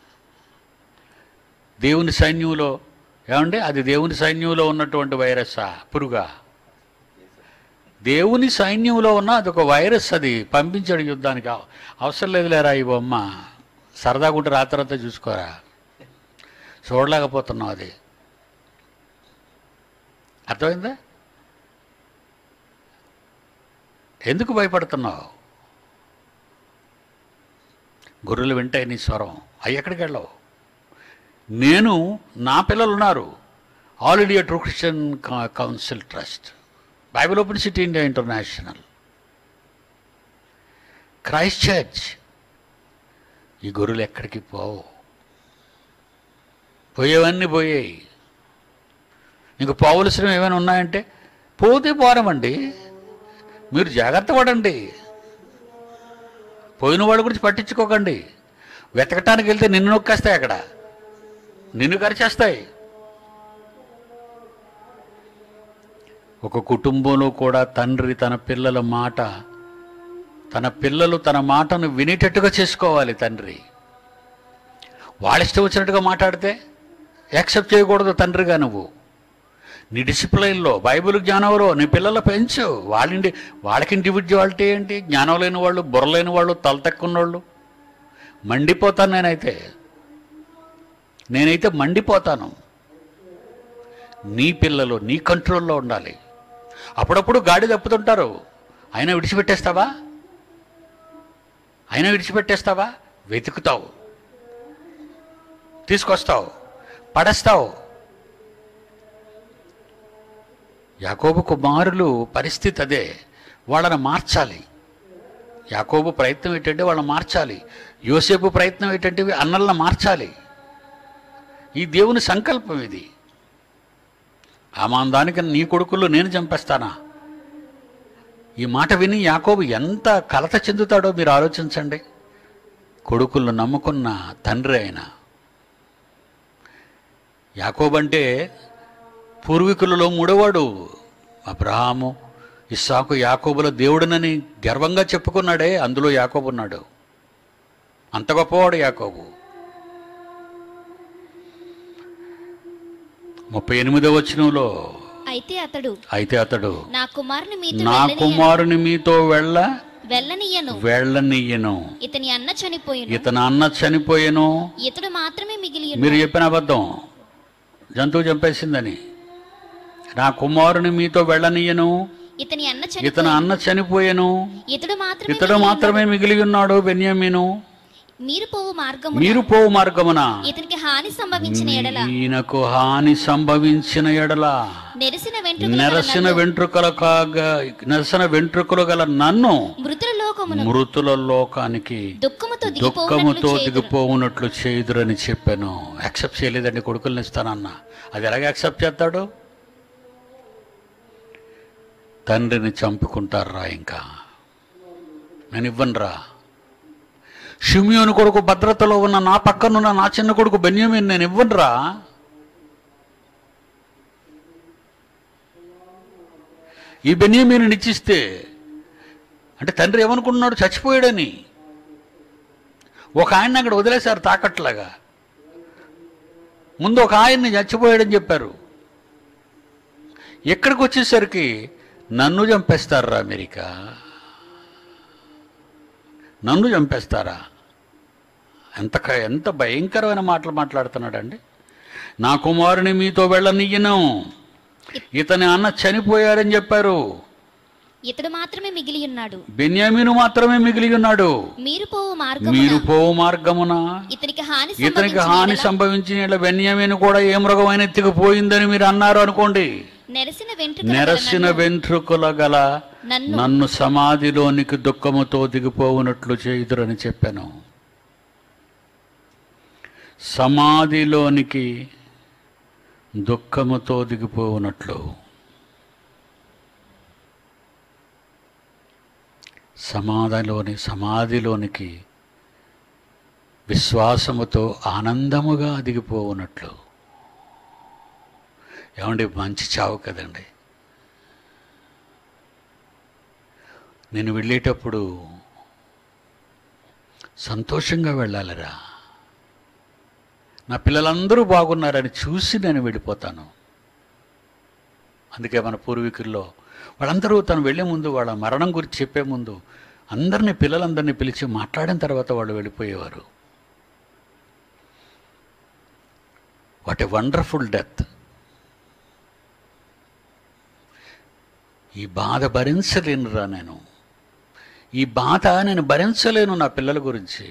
S1: దేవుని సైన్యంలో ఏమండి, అది దేవుని సైన్యంలో ఉన్నటువంటి వైరస్సా, పురుగా? దేవుని సైన్యంలో ఉన్న అదొక వైరస్, అది పంపించాడు యుద్ధానికి. అవసరం లేదు లేరా ఈ బొమ్మ, సరదాగుంటే రాత్రంతా చూసుకోరా, చూడలేకపోతున్నావు. అది అర్థమైందా? ఎందుకు భయపడుతున్నావు? గొర్రెలు వింటాయి నీ స్వరం, అవి ఎక్కడికి వెళ్ళవు. నేను, నా పిల్లలు ఉన్నారు, all India true Christian council trust, Bible open city India international, Christ church. ఈ గొర్రెలు ఎక్కడికి పోవు, పోయేవన్నీ పోయాయి. ఇంక పోవలసినవి ఏమైనా ఉన్నాయంటే పోతే పోరమండి, మీరు జాగ్రత్త పడండి. పోయిన వాళ్ళ గురించి పట్టించుకోకండి. వెతకటానికి వెళ్తే నిన్ను నొక్కేస్తాయి, అక్కడ నిన్ను కరిచేస్తాయి. ఒక కుటుంబంలో కూడా తండ్రి తన పిల్లల మాట, తన పిల్లలు తన మాటను వినేటట్టుగా చేసుకోవాలి. తండ్రి వాళ్ళ ఇష్టం వచ్చినట్టుగా మాట్లాడితే యాక్సెప్ట్ చేయకూడదు. తండ్రిగా నువ్వు నీ డిసిప్లైన్లో, బైబిల్ జ్ఞానంలో నీ పిల్లలు పెంచు. వాళ్ళకి ఇండివిజువాలిటీ ఏంటి? జ్ఞానం లేని వాళ్ళు, బుర్ర లేని వాళ్ళు, తల తక్కున్న వాళ్ళు. మండిపోతాను నేనైతే మండిపోతాను. నీ పిల్లలు నీ కంట్రోల్లో ఉండాలి. అప్పుడప్పుడు గాడి తప్పుతుంటారు, అయినా విడిచిపెట్టేస్తావా? వెతుకుతావు, తీసుకొస్తావు, పడేస్తావు. యాకోబు కుమారులు పరిస్థితి అదే. వాళ్ళని మార్చాలి. యాకోబు ప్రయత్నం ఏంటంటే వాళ్ళని మార్చాలి. యోసేపు ప్రయత్నం ఏంటంటే అన్నలను మార్చాలి. ఈ దేవుని సంకల్పం ఇది. ఆమాందానికి నీ కొడుకులు నేను చంపేస్తానా? ఈ మాట విని యాకోబు ఎంత కలత చెందుతాడో మీరు ఆలోచించండి. కొడుకులను నమ్ముకున్న తండ్రి అయిన యాకోబు అంటే పూర్వీకులలో మూడోవాడు. అబ్రహాము, ఇస్సాకు, యాకోబుల దేవుడునని గర్వంగా చెప్పుకున్నాడే, అందులో యాకోబు ఉన్నాడు. అంత గొప్పవాడు యాకోబు. 38వ వచనంలో, అయితే అతడు నా కుమారుని మీతో వెళ్ళనీయను, ఇతని అన్న చనిపోయెను. ఇతడు మాత్రమే మిగిలి. మీరు చెప్పిన అబద్ధం, జంతువు చంపేసిందని. నా కుమారుని మీతో వెళ్ళనీయను, ఇతని అన్న చనిపోయెను, ఇతడు మాత్రమే మిగిలి ఉన్నాడు, బెన్యామీను. మీరు పోవు మార్గమున ఈయనకు హాని సంభవించిన ఎడల నెరసిన వెంట్రుకలు గల నన్ను మృతుల లోకానికి దుఃఖముతో దిగిపోవునట్లు చేయుదురని చెప్పాను. యాక్సెప్ట్ చేయలేదండి, కొడుకుల్ని ఇస్తానన్నా. అది ఎలాగ యాక్సెప్ట్ చేస్తాడు? తండ్రిని చంపుకుంటారా? ఇంకా నేను ఇవ్వనురా. షిమ్యోను కొడుకు భద్రతలో ఉన్న నా పక్కనున్న నా చిన్న కొడుకు బెన్యామీను నేను ఇవ్వనురా. ఈ బెన్యామీను నిచ్చిస్తే అంటే తండ్రి ఏమనుకుంటున్నాడు? చచ్చిపోయాడని. ఒక ఆయన్ని అక్కడ వదిలేశారు తాకట్లాగా. ముందు ఒక ఆయన్ని చచ్చిపోయాడని చెప్పారు. ఎక్కడికి వచ్చేసరికి నన్ను చంపేస్తారా? అమెరికా నన్ను చంపేస్తారా? ఎంత భయంకరమైన మాటలు మాట్లాడుతున్నాడండి. నా కుమారుని మీతో వెళ్ళనీయను, ఇతని అన్న చనిపోయాడని చెప్పారు.
S2: ఇతడు మాత్రమే మిగిలి ఉన్నాడు,
S1: బెన్యామీను మాత్రమే మిగిలి ఉన్నాడు. మీరు పోవు మార్గమున ఇతనికి హాని సంభవించిన బెన్యామీను కూడా ఏ మృగమైన ఎత్తుకుపోయిందని మీరు అన్నారు అనుకోండి. నెరసిన వెంట్రుకల గల నన్ను సమాధిలోనికి దుఃఖముతో దిగిపోవునట్లు చేయుదురని చెప్పాను. సమాధిలోనికి దుఃఖముతో దిగిపోవునట్లు. సమాధిలోనికి విశ్వాసముతో ఆనందముగా దిగిపోవునట్లు. ఏమండి, మంచి చావు కదండి. నేను వెళ్ళేటప్పుడు సంతోషంగా వెళ్ళాలిరా, నా పిల్లలందరూ బాగున్నారని చూసి నేను వెళ్ళిపోతాను. అందుకే మన పూర్వీకుల్లో వాళ్ళందరూ తను వెళ్ళే ముందు, వాళ్ళ మరణం గురించి చెప్పే ముందు పిల్లలందరినీ పిలిచి మాట్లాడిన తర్వాత వాళ్ళు వెళ్ళిపోయేవారు. What a wonderful death. ఈ బాధ భరించలేనురా, ఈ బాధ నేను భరించలేను నా పిల్లల గురించి.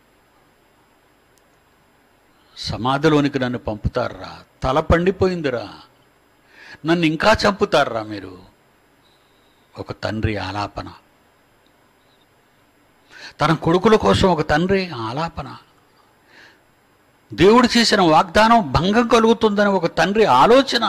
S1: సమాధిలోనికి నన్ను పంపుతారా, తల పండిపోయిందిరా, నన్ను ఇంకా చంపుతారా మీరు. ఒక తండ్రి ఆలాపన, తన కొడుకుల కోసం ఒక తండ్రి ఆలాపన. దేవుడు చేసిన వాగ్దానం భంగం కలుగుతుందని ఒక తండ్రి ఆలోచన.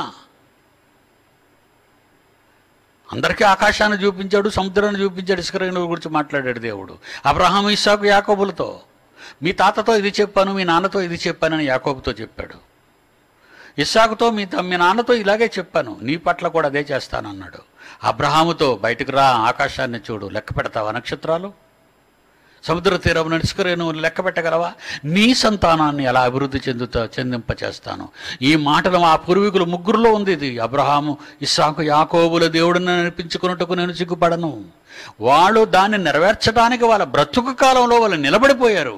S1: అందరికీ ఆకాశాన్ని చూపించాడు, సముద్రాన్ని చూపించాడు, ఇసుక రేణువుల గురించి మాట్లాడాడు దేవుడు. అబ్రహాము, ఇస్సాకు, యాకోబులతో మీ తాతతో ఇది చెప్పాను, మీ నాన్నతో ఇది చెప్పానని యాకోబుతో చెప్పాడు. ఇస్సాకుతో మీ నాన్నతో ఇలాగే చెప్పాను, నీ పట్ల కూడా అదే చేస్తానన్నాడు. అబ్రహాముతో బయటకు రా, ఆకాశాన్ని చూడు, లెక్క పెడతావా నక్షత్రాలు? సముద్ర తీరం ఇసుక రేణువులు లెక్క పెట్టగలవా? నీ సంతానాన్ని ఎలా అభివృద్ధి చెందింపచేస్తాను. ఈ మాటలు మా పూర్వీకులు ముగ్గురులో ఉంది. ఇది అబ్రహాము, ఇస్సాకు, యాకోబుల దేవుడిని అనిపించుకున్నట్టుకు నేను సిగ్గుపడను. వాళ్ళు దాన్ని నెరవేర్చడానికి వాళ్ళ బ్రతుకు కాలంలో వాళ్ళు నిలబడిపోయారు.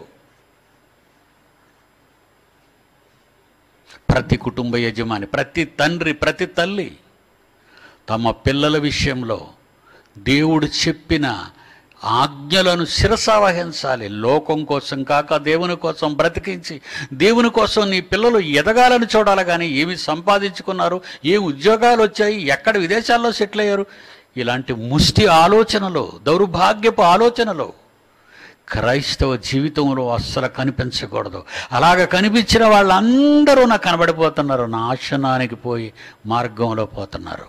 S1: ప్రతి కుటుంబ యజమాని, ప్రతి తండ్రి, ప్రతి తల్లి తమ పిల్లల విషయంలో దేవుడు చెప్పిన ఆజ్ఞలను శిరసావహించాలి. లోకం కోసం కాక దేవుని కోసం బ్రతికించి, దేవుని కోసం నీ పిల్లలు ఎదగాలని చూడాలి. కానీ ఏమి సంపాదించుకున్నారు, ఏ ఉద్యోగాలు వచ్చాయి, ఎక్కడ విదేశాల్లో సెటిల్ అయ్యారు, ఇలాంటి ముష్టి ఆలోచనలు, దౌర్భాగ్యపు ఆలోచనలు క్రైస్తవ జీవితంలో అస్సలు కనిపించకూడదు. అలాగ కనిపించిన వాళ్ళందరూ నాకు కనబడిపోతున్నారు, నాశనానికి పోయి మార్గంలో పోతున్నారు.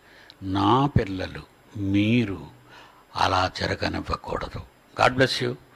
S1: నా పిల్లలు, మీరు అలా జరగనివ్వకూడదు. God bless you.